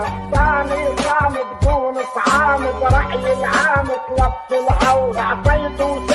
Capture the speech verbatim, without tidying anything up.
ثاني ثاني بدون صعامد رأي العام تلف العور عطيته